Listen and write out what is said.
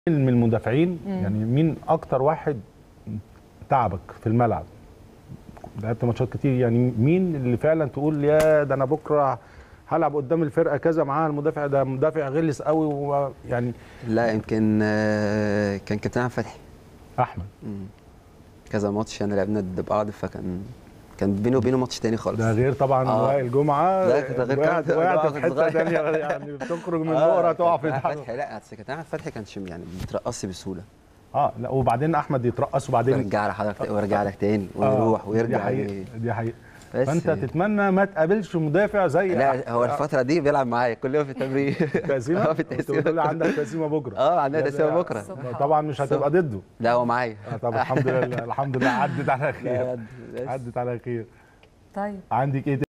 من المدافعين يعني مين اكتر واحد تعبك في الملعب؟ لعبت ماتشات كتير، يعني مين اللي فعلا تقول يا ده انا بكره هلعب قدام الفرقه كذا معاها المدافع ده مدافع غلس قوي ويعني؟ لا يمكن كان كابتن احمد فتحي. احمد. كذا ماتش يعني لعبنا ضد بعض، كان بيني وبينه ماتش تاني خالص. ده غير طبعا وائل جمعه. لا ده غير كده، وقعت في حته ثانيه يعني بتخرج من نقره تقع في فتحي. لا كابتن احمد فتحي كانش يعني بيترقصي بسهوله. لا وبعدين احمد يترقص وبعدين يرجع لحضرتك ويرجع لك تاني ويروح ويرجع. دي حقيقة دي حقيقة. فانت تتمنى ما تقابلش مدافع زي لا هو الفتره دي بيلعب معايا كل يوم في التمرين. تقسيمه. في التقسيمه. بتقول لي عندك تقسيمه بكره. عندنا تقسيمه بكره. طبعا مش هتبقى ضده. لا هو معايا. طب الحمد لله الحمد لله عدت على خير. عدت على خير. طيب عندك ايه